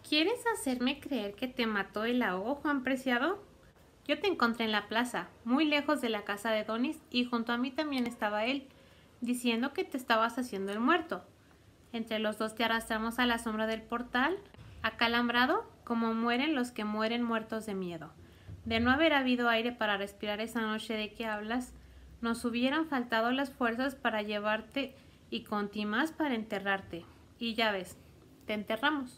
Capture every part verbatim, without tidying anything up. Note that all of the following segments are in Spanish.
¿Quieres hacerme creer que te mató el ahogo, Juan Preciado? Yo te encontré en la plaza, muy lejos de la casa de Donis, y junto a mí también estaba él, diciendo que te estabas haciendo el muerto. Entre los dos te arrastramos a la sombra del portal, acalambrado como mueren los que mueren muertos de miedo. De no haber habido aire para respirar esa noche de que hablas, nos hubieran faltado las fuerzas para llevarte y con ti más para enterrarte. Y ya ves, te enterramos.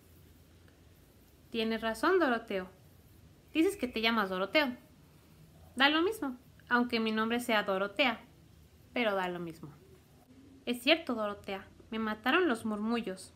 Tienes razón, Doroteo. Dices que te llamas Doroteo. Da lo mismo, aunque mi nombre sea Dorotea, pero da lo mismo. Es cierto, Dorotea, me mataron los murmullos.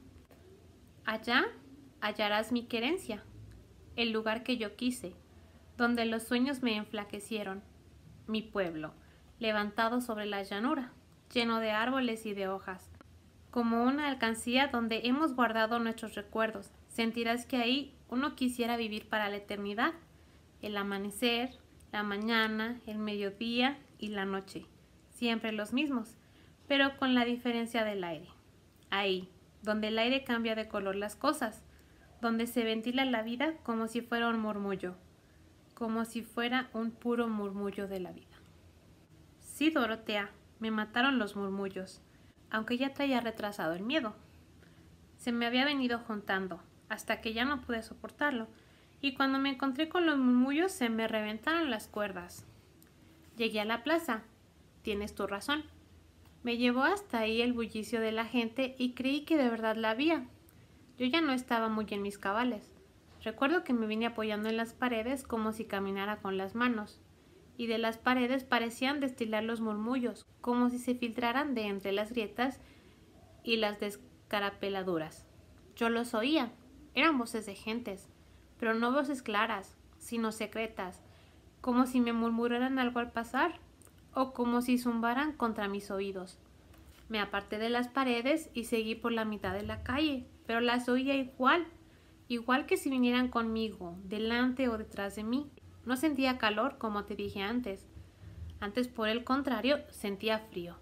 Allá hallarás mi querencia, el lugar que yo quise, donde los sueños me enflaquecieron, mi pueblo, levantado sobre la llanura, lleno de árboles y de hojas, como una alcancía donde hemos guardado nuestros recuerdos. Sentirás que ahí uno quisiera vivir para la eternidad, el amanecer, la mañana, el mediodía y la noche, siempre los mismos, pero con la diferencia del aire. Ahí, donde el aire cambia de color las cosas, donde se ventila la vida como si fuera un murmullo, como si fuera un puro murmullo de la vida. Sí, Dorotea, me mataron los murmullos, aunque ya traía retrasado el miedo. Se me había venido juntando, hasta que ya no pude soportarlo, y cuando me encontré con los murmullos se me reventaron las cuerdas. Llegué a la plaza. Tienes tu razón. Me llevó hasta ahí el bullicio de la gente y creí que de verdad la había. Yo ya no estaba muy en mis cabales. Recuerdo que me vine apoyando en las paredes como si caminara con las manos, y de las paredes parecían destilar los murmullos, como si se filtraran de entre las grietas y las descarapeladuras. Yo los oía. Eran voces de gentes, pero no voces claras, sino secretas, como si me murmuraran algo al pasar, o como si zumbaran contra mis oídos. Me aparté de las paredes y seguí por la mitad de la calle, pero las oía igual, igual que si vinieran conmigo, delante o detrás de mí. No sentía calor, como te dije antes. Antes, por el contrario, sentía frío.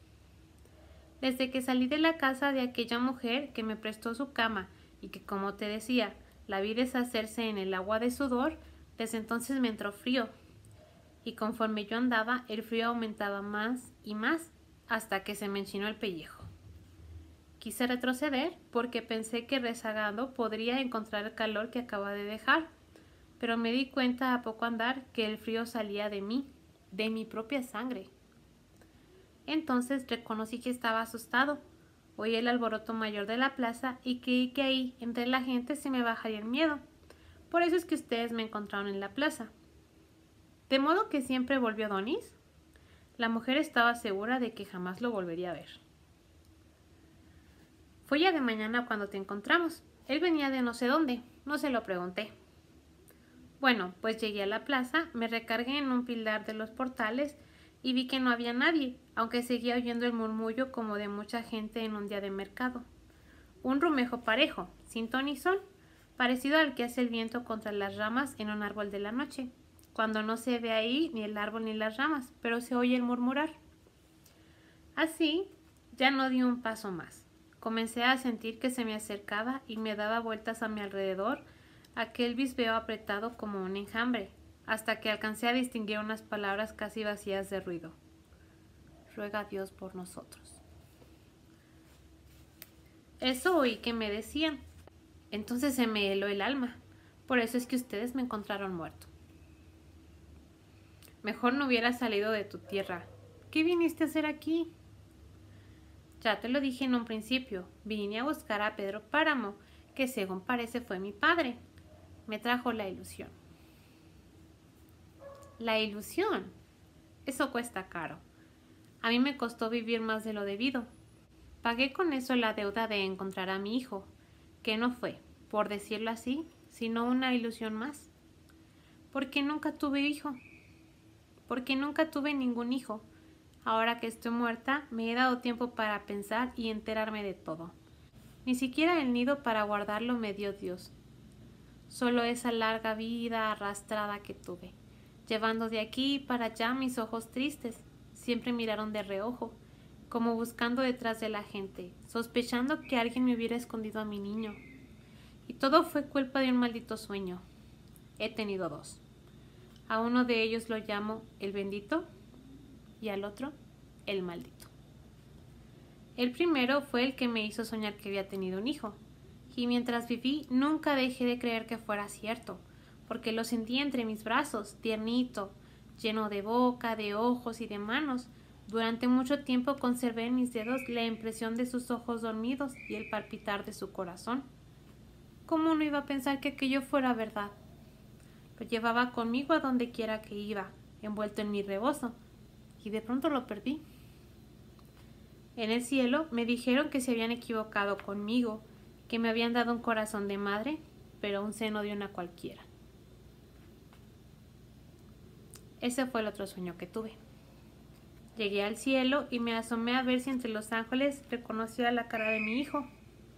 Desde que salí de la casa de aquella mujer que me prestó su cama y que, como te decía, la vi deshacerse en el agua de sudor, desde entonces me entró frío. Y conforme yo andaba, el frío aumentaba más y más, hasta que se me enchinó el pellejo. Quise retroceder porque pensé que rezagando podría encontrar el calor que acababa de dejar, pero me di cuenta a poco andar que el frío salía de mí, de mi propia sangre. Entonces reconocí que estaba asustado. Oí el alboroto mayor de la plaza y creí que ahí, entre la gente, se me bajaría el miedo. Por eso es que ustedes me encontraron en la plaza. ¿De modo que siempre volvió Donis? La mujer estaba segura de que jamás lo volvería a ver. Fue ya de mañana cuando te encontramos. Él venía de no sé dónde, no se lo pregunté. Bueno, pues llegué a la plaza, me recargué en un pilar de los portales y vi que no había nadie, aunque seguía oyendo el murmullo como de mucha gente en un día de mercado. Un rumejo parejo, sin ton ni son, parecido al que hace el viento contra las ramas en un árbol de la noche, cuando no se ve ahí ni el árbol ni las ramas, pero se oye el murmurar. Así, ya no di un paso más. Comencé a sentir que se me acercaba y me daba vueltas a mi alrededor aquel bisbeo apretado como un enjambre, hasta que alcancé a distinguir unas palabras casi vacías de ruido. Ruega a Dios por nosotros. Eso oí que me decían. Entonces se me heló el alma. Por eso es que ustedes me encontraron muerto. Mejor no hubieras salido de tu tierra. ¿Qué viniste a hacer aquí? Ya te lo dije en un principio. Vine a buscar a Pedro Páramo, que según parece fue mi padre. Me trajo la ilusión. La ilusión. Eso cuesta caro. A mí me costó vivir más de lo debido. Pagué con eso la deuda de encontrar a mi hijo, que no fue, por decirlo así, sino una ilusión más. Porque nunca tuve hijo. Porque nunca tuve ningún hijo. Ahora que estoy muerta, me he dado tiempo para pensar y enterarme de todo. Ni siquiera el nido para guardarlo me dio Dios. Solo esa larga vida arrastrada que tuve, llevando de aquí para allá mis ojos tristes. Siempre miraron de reojo, como buscando detrás de la gente, sospechando que alguien me hubiera escondido a mi niño. Y todo fue culpa de un maldito sueño. He tenido dos. A uno de ellos lo llamo el bendito y al otro el maldito. El primero fue el que me hizo soñar que había tenido un hijo. Y mientras viví nunca dejé de creer que fuera cierto, porque lo sentí entre mis brazos, tiernito, lleno de boca, de ojos y de manos. Durante mucho tiempo conservé en mis dedos la impresión de sus ojos dormidos y el palpitar de su corazón. ¿Cómo no iba a pensar que aquello fuera verdad? Lo llevaba conmigo a donde quiera que iba, envuelto en mi rebozo, y de pronto lo perdí. En el cielo me dijeron que se habían equivocado conmigo, que me habían dado un corazón de madre, pero un seno de una cualquiera. Ese fue el otro sueño que tuve. Llegué al cielo y me asomé a ver si entre los ángeles reconocía la cara de mi hijo.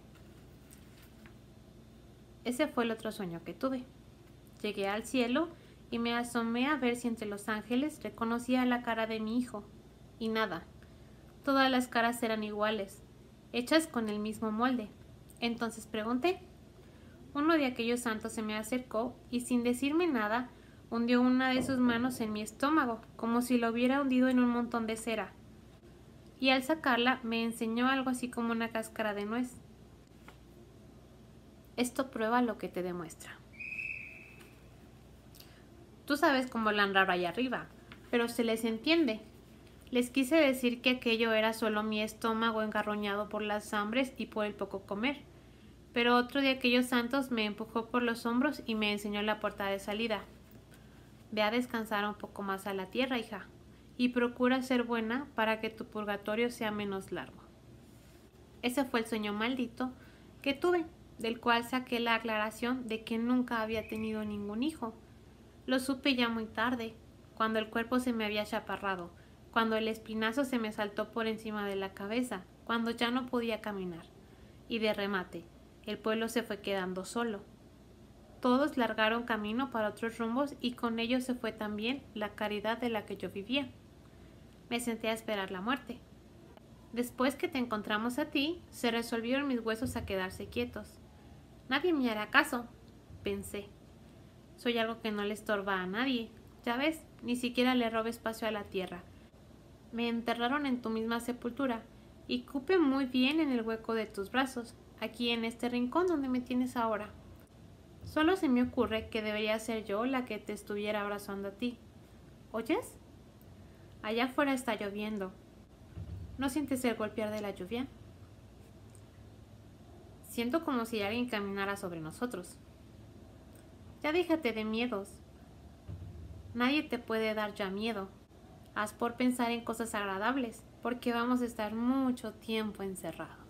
Ese fue el otro sueño que tuve. Llegué al cielo y me asomé a ver si entre los ángeles reconocía la cara de mi hijo. Y nada. Todas las caras eran iguales, hechas con el mismo molde. Entonces pregunté. Uno de aquellos santos se me acercó y sin decirme nada, hundió una de sus manos en mi estómago, como si lo hubiera hundido en un montón de cera. Y al sacarla me enseñó algo así como una cáscara de nuez. Esto prueba lo que te demuestra. Tú sabes cómo hablan raro allá arriba, pero se les entiende. Les quise decir que aquello era solo mi estómago engarroñado por las hambres y por el poco comer. Pero otro de aquellos santos me empujó por los hombros y me enseñó la puerta de salida. Ve a descansar un poco más a la tierra, hija, y procura ser buena para que tu purgatorio sea menos largo. Ese fue el sueño maldito que tuve, del cual saqué la aclaración de que nunca había tenido ningún hijo. Lo supe ya muy tarde, cuando el cuerpo se me había chaparrado, cuando el espinazo se me saltó por encima de la cabeza, cuando ya no podía caminar. Y de remate, el pueblo se fue quedando solo. Todos largaron camino para otros rumbos y con ellos se fue también la caridad de la que yo vivía. Me senté a esperar la muerte. Después que te encontramos a ti, se resolvieron mis huesos a quedarse quietos. Nadie me hará caso, pensé. Soy algo que no le estorba a nadie. Ya ves, ni siquiera le robo espacio a la tierra. Me enterraron en tu misma sepultura y cupe muy bien en el hueco de tus brazos, aquí en este rincón donde me tienes ahora. Solo se me ocurre que debería ser yo la que te estuviera abrazando a ti. ¿Oyes? Allá afuera está lloviendo. ¿No sientes el golpear de la lluvia? Siento como si alguien caminara sobre nosotros. Ya déjate de miedos. Nadie te puede dar ya miedo. Haz por pensar en cosas agradables, porque vamos a estar mucho tiempo encerrados.